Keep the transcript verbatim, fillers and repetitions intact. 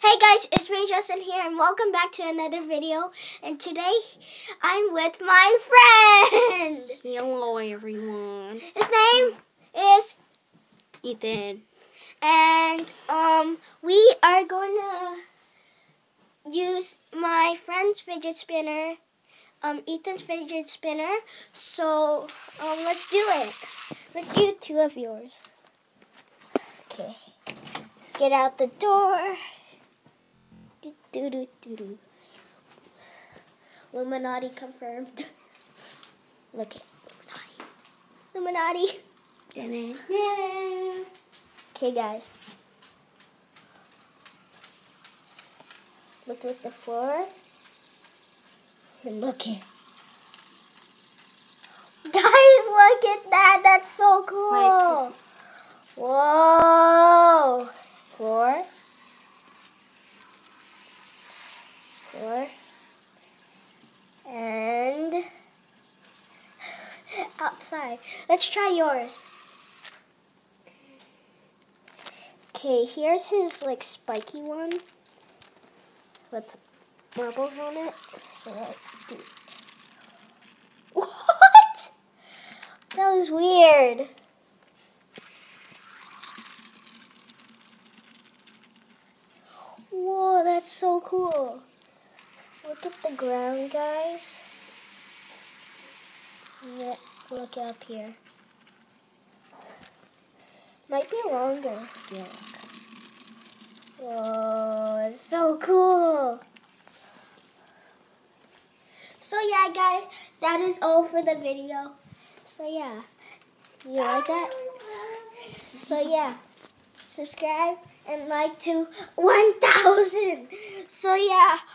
Hey guys, it's Ray Justin here and welcome back to another video. And today I'm with my friend. Hello everyone. His name is Ethan. And um we are going to use my friend's fidget spinner, um Ethan's fidget spinner. So um let's do it. Let's do two of yours. Okay. Let's get out the door. Do do do do. Illuminati confirmed. Look at Illuminati. Illuminati. Okay, guys. Look at the floor. And look at. Guys, look at that. That's so cool. Whoa. Floor. Floor. And outside. Let's try yours. Okay, here's his like spiky one with marbles on it. So let's do it. What? That was weird. Whoa, that's so cool. Look at the ground, guys. Look up here. Might be longer. Yeah. Whoa, it's so cool. So yeah, guys, that is all for the video. So yeah, you like that? So yeah, subscribe and like to one thousand. So yeah.